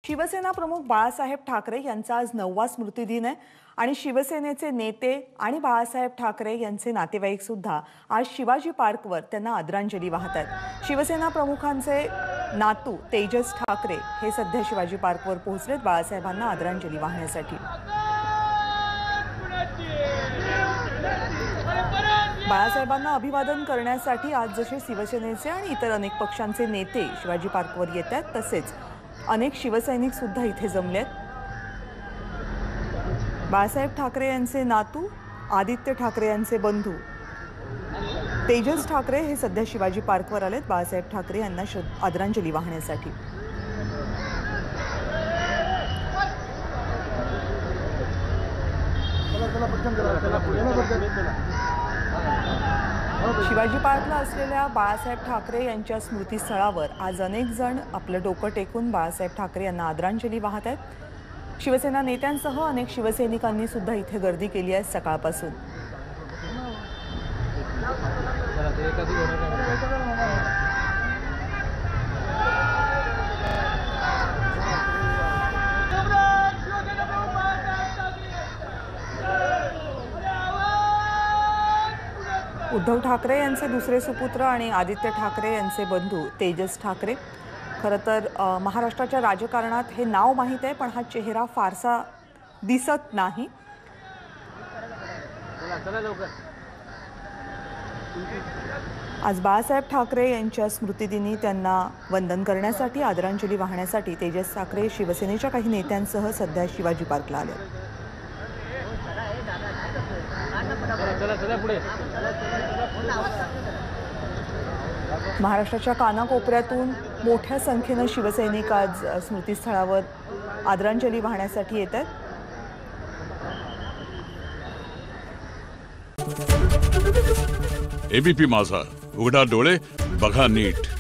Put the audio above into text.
शिवसेना प्रमुख बाळासाहेब ठाकरे यांचा आज 9वा स्मृतिदिन आहे आणि शिवसेनेचे नेते आणि बाळासाहेब ठाकरे यांचे नातेवाईक सुद्धा आज शिवाजी पार्कवर त्यांना आदरांजली वाहत आहेत। शिवसेना प्रमुखांचे नातू तेजस ठाकरे हे सध्या शिवाजी पार्कवर पोहोचलेत बाळासाहेबांना आदरांजली वाहण्यासाठी। बाळासाहेबांना अभिवादन करण्यासाठी आज जसे शिवसेनेचे आणि इतर अनेक पक्षांचे नेते शिवाजी पार्कवर येतात, तसेच अनेक शिवसैनिक सुद्धा इथे जमलेत। बाळासाहेब ठाकरे यांचे नातू आदित्य ठाकरे यांचे बंधू तेजस ठाकरे हे सध्या शिवाजी पार्कवर आलेत बाळासाहेब ठाकरे यांना आदरांजली वाहण्यासाठी। शिवाजी पार्कला असलेल्या बाळासाहेब ठाकरे यांच्या स्मृतीस्थळावर आज अनेक जण आपलं डोकं टेकून बाळासाहेब ठाकरे यांना आदरांजली वाहत आहेत। शिवसेना नेत्यांसह अनेक शिवसैनिकांनी सुद्धा इथे गर्दी केली आहे सकाळपासून। उद्धव ठाकरे यांचे दुसरे सुपुत्र आणि आदित्य ठाकरे यांचे बंधू तेजस ठाकरे, खरं तर महाराष्ट्राच्या राजकारणात हे नाव माहीत आहे पण हा चेहरा फारसा दिसत नाही। आज बाळासाहेब ठाकरे यांच्या स्मृतिदिनी त्यांना वंदन करण्यासाठी आदरांजली वाहण्यासाठी तेजस ठाकरे शिवसेनेच्या काही नेत्यांसह सध्या शिवाजी पार्कला आले। महाराष्ट्राच्या कानाकोपऱ्यातून मोठ्या संख्येने शिवसैनिक आज स्मृतीस्थळावर आदरांजली वाहण्यासाठी येत आहेत। एबीपी माझा, उघडा डोळे बघा नीट।